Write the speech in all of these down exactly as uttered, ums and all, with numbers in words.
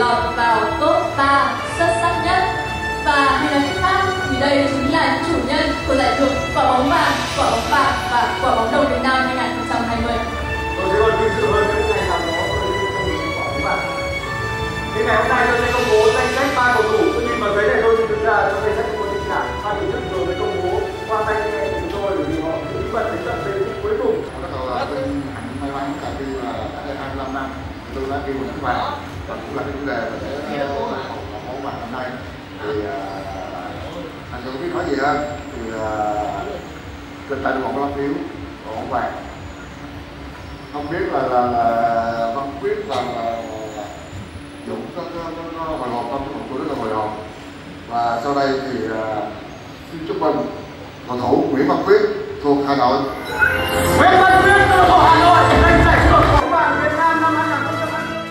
lọt vào top ba xuất sắc nhất. Và hay nói cách khác thì đây chính là chủ nhân của giải thưởng Quả bóng vàng, Quả bóng bạc và Quả bóng đồng Việt Nam hai không hai không. Tôi sẽ còn vinh dự hơn những ngày nào đó tôi sẽ vinh dự quả bóng vàng. Thế ngày hôm nay tôi sẽ công bố danh sách ba cầu thủ. Tôi nhìn vào giấy này tôi thực ra trong danh sách của tình cảm ban tổ chức vừa mới công bố qua tay nghe của chúng tôi, bởi vì họ giữ bí mật đến tận giây phút cuối cùng. Bắt đầu là tôi may mắn là khi là đã được hai mươi lăm năm tôi đã ghi một tấm vàng, và cũng là cái chủ đề mà sẽ quả bóng vàng năm nay. Thì anh không biết nói gì hơn, thì trên tay tôi còn có lá phiếu quả bóng vàng. Không biết là là, là Văn Quyết và là Dũng có có có hồi hộp không? Tôi rất là hồi hộp. Và sau đây thì uh, xin chúc mừng cầu thủ Nguyễn Văn Quyết thuộc Hà Nội. Nguyễn Văn Quyết cầu thủ Hà Nội giành giải thưởng Quả bóng vàng Việt Nam năm hai không hai không.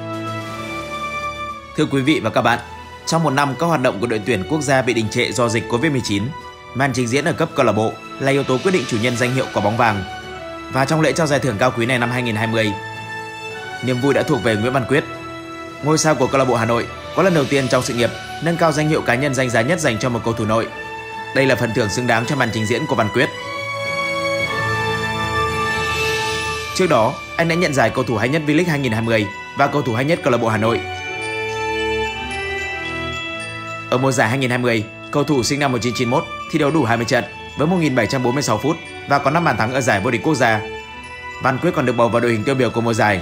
Thưa quý vị và các bạn, trong một năm các hoạt động của đội tuyển quốc gia bị đình trệ do dịch Covid mười chín, màn trình diễn ở cấp câu lạc bộ là yếu tố quyết định chủ nhân danh hiệu Quả bóng vàng. Và trong lễ trao giải thưởng cao quý này năm hai không hai không, niềm vui đã thuộc về Nguyễn Văn Quyết. Ngôi sao của câu lạc bộ Hà Nội có lần đầu tiên trong sự nghiệp nâng cao danh hiệu cá nhân danh giá nhất dành cho một cầu thủ nội. Đây là phần thưởng xứng đáng cho màn trình diễn của Văn Quyết. Trước đó, anh đã nhận giải cầu thủ hay nhất V-League hai không hai không và cầu thủ hay nhất câu lạc bộ Hà Nội. Ở mùa giải hai không hai không, cầu thủ sinh năm một nghìn chín trăm chín mươi mốt thi đấu đủ hai mươi trận với một nghìn bảy trăm bốn mươi sáu phút và có năm bàn thắng ở giải vô địch quốc gia. Văn Quyết còn được bầu vào đội hình tiêu biểu của mùa giải.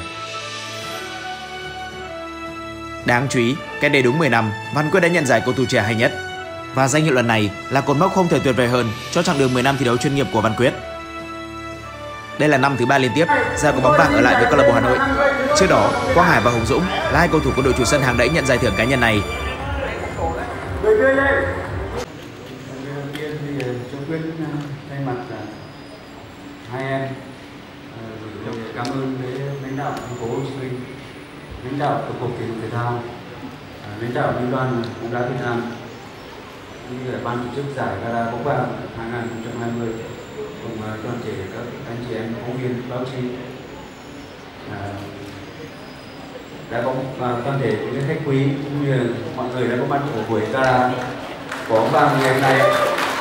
Đáng chú ý, cách đây đúng mười năm, Văn Quyết đã nhận giải cầu thủ trẻ hay nhất. Và danh hiệu lần này là cột mốc không thể tuyệt vời hơn cho chặng đường mười năm thi đấu chuyên nghiệp của Văn Quyết. Đây là năm thứ ba liên tiếp giải Quả bóng vàng ở lại với câu lạc bộ Hà Nội. Trước đó, Quang Hải và Hùng Dũng là hai cầu thủ của đội chủ sân hàng đẫy nhận giải thưởng cá nhân này. Người tươi lên. Đầu tiên thì cho Quyết thay mặt hai em gửi lời cảm ơn với lãnh đạo thành phố Hồ Chí Minh, lãnh đạo tổng cục thể dục thể thao, lãnh đạo liên đoàn bóng đá Việt Nam, như là ban tổ chức giải Gala bóng vàng hai không hai không cùng toàn thể các anh chị em phóng viên báo chí đã có toàn thể những khách quý cũng như mọi người đã có mặt ở buổi Gala bóng vàng ngày hôm nay.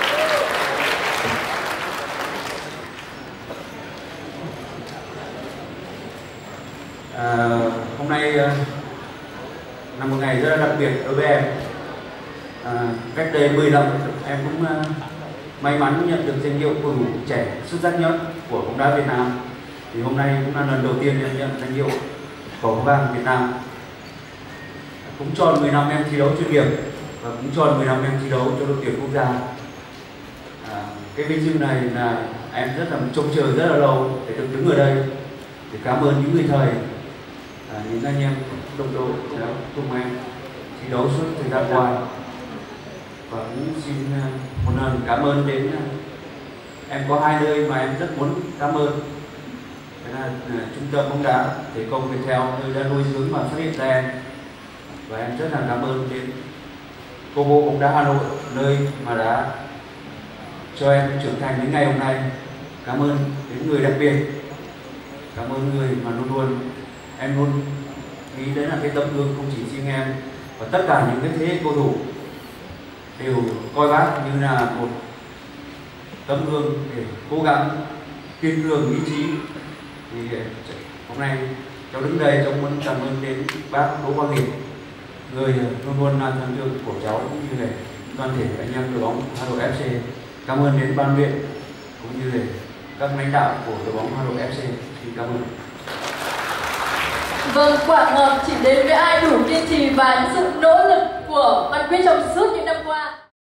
À, hôm nay là một ngày rất là đặc biệt đối với em. À, cách đây mười năm em cũng uh, may mắn nhận được danh hiệu cầu thủ trẻ xuất sắc nhất của bóng đá Việt Nam. Thì hôm nay cũng là lần đầu tiên em nhận danh hiệu Quả bóng vàng Việt Nam. Cũng tròn mười năm em thi đấu chuyên nghiệp và cũng tròn mười năm em thi đấu cho đội tuyển quốc gia. À, cái vinh dự này là em rất là trông chờ rất là lâu để được đứng ở đây để cảm ơn những người thầy, à, những anh em đồng đội đã cùng em thi đấu suốt thời gian qua. Và cũng xin một lần cảm ơn đến em có hai nơi mà em rất muốn cảm ơn. Đó là uh, trung tâm bóng đá Thể công Viettel, nơi đã nuôi dưỡng và phát hiện ra em. Và em rất là cảm ơn đến câu lạc bộ bóng đá Hà Nội, nơi mà đã cho em trưởng thành đến ngày hôm nay. Cảm ơn đến người đặc biệt, cảm ơn người mà luôn luôn em luôn nghĩ đấy là cái tấm gương không chỉ riêng em và tất cả những cái thế hệ cầu thủ đều coi bác như là một tấm gương để cố gắng kiên cường ý chí. Thì hôm nay cháu đứng đây cháu muốn cảm ơn đến bác Đỗ Quang Hiệp, người luôn luôn là thần tượng của cháu cũng như là toàn thể anh em đội bóng Hà Nội ép xê. Cảm ơn đến ban luyện cũng như là các lãnh đạo của đội bóng Hà Nội ép xê. Xin cảm ơn. Vâng, quả ngọt chỉ đến với ai đủ kiên trì và những sự nỗ lực của Văn Quyết trong suốt những năm qua.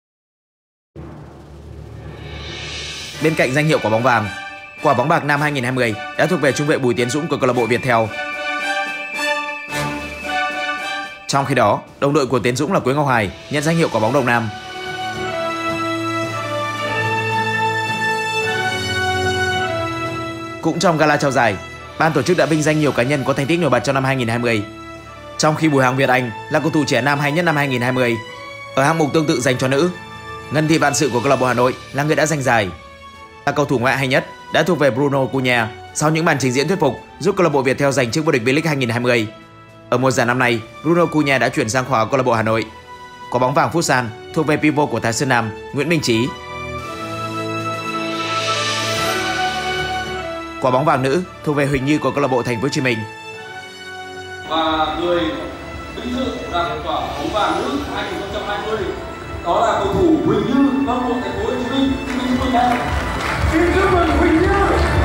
Bên cạnh danh hiệu Quả bóng vàng, Quả bóng bạc năm hai không hai không đã thuộc về trung vệ Bùi Tiến Dũng của câu lạc bộ Viettel. Trong khi đó, đồng đội của Tiến Dũng là Quế Ngọc Hải nhận danh hiệu Quả bóng Đồng Nam. Cũng trong gala trao giải, ban tổ chức đã vinh danh nhiều cá nhân có thành tích nổi bật trong năm hai không hai không. Trong khi Bùi Hoàng Việt Anh là cầu thủ trẻ nam hay nhất năm hai không hai không. Ở hạng mục tương tự dành cho nữ, Ngân Thị Vạn Sự của câu lạc bộ Hà Nội là người đã giành giải. Là cầu thủ ngoại hay nhất đã thuộc về Bruno Cunha sau những màn trình diễn thuyết phục giúp câu lạc bộ Viettel giành chức vô địch V-League hai không hai không. Ở mùa giải năm nay, Bruno Cunha đã chuyển sang khóa câu lạc bộ Hà Nội. Quả bóng vàng Futsal thuộc về pivot của Thái Sơn Nam, Nguyễn Minh Trí. Quả bóng vàng nữ thuộc về Huỳnh Như của câu lạc bộ Thành phố Hồ Chí Minh. Và người vinh dự đạt quả bóng vàng nữ hai không hai không đó là cầu thủ Huỳnh Như câu lạc bộ Thành phố Hồ Chí Minh. Xin chúc mừng Xin chúc mừng Huỳnh Như.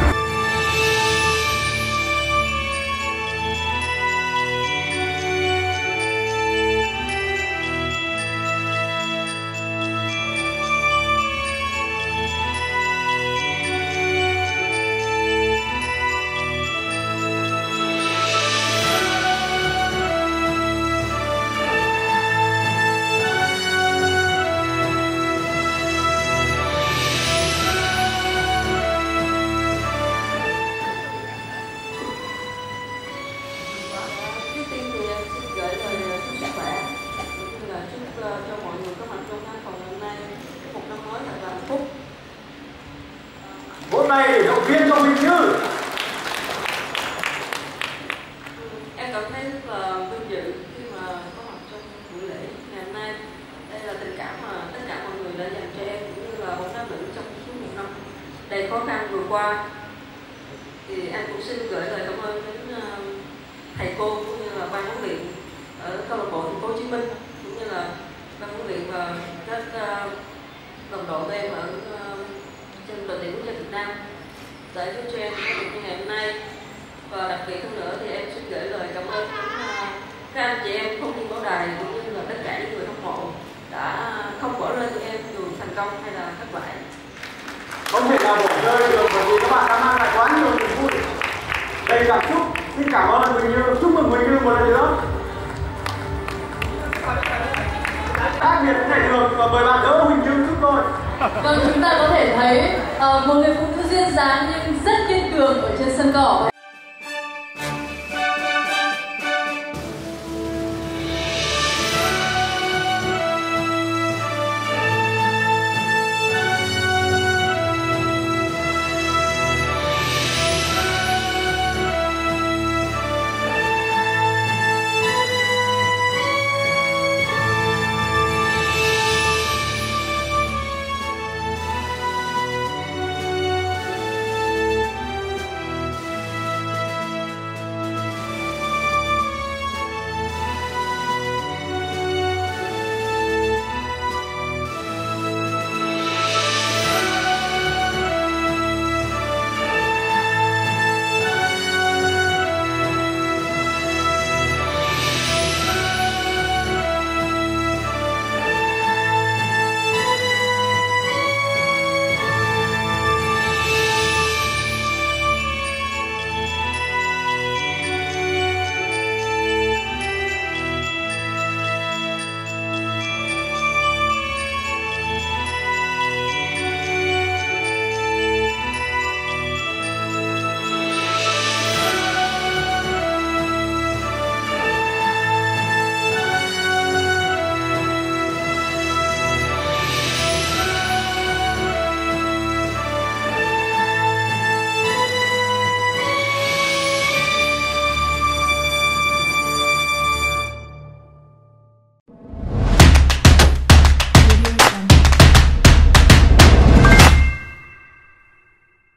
Trước tiên thì em xin gửi lời chúc sức khỏe cũng là chúc cho mọi người có mặt trong phòng hôm nay một năm mới thật là hạnh phúc. Hôm nay để động viên cho Huỳnh Như. Em cảm thấy rất là vinh dự khi mà có mặt trong buổi lễ ngày hôm nay. Đây là tình cảm mà tất cả mọi người đã dành cho em cũng như là bóng đá nữ trong suốt một năm đầy khó khăn vừa qua. Thì em cũng xin gửi lời cảm ơn đến thầy cô cũng như là ban huấn luyện ở câu lạc bộ Thành phố Hồ Chí Minh cũng như là ban huấn luyện và các uh, đồng đội của em ở uh, trên đội tuyển quốc gia Việt Nam đã giúp cho em có được như ngày hôm nay. Và đặc biệt hơn nữa thì em xin gửi lời cảm ơn đến uh, các anh chị em phóng viên báo đài cũng như là tất cả những người hâm mộ đã không bỏ rơi tụi em dù thành công hay là thất bại. Không thể nào bỏ rơi được bởi vì các bạn đã mang lại quá nhiều niềm vui, đầy cảm xúc. Xin cảm ơn Huỳnh Như, chúc mừng Huỳnh Như một lần nữa. Khác biệt này thường và mời bạn đỡ Huỳnh Như giúp tôi. Vâng, chúng ta có thể thấy uh, một người phụ nữ duyên dáng nhưng rất kiên cường ở trên sân cỏ.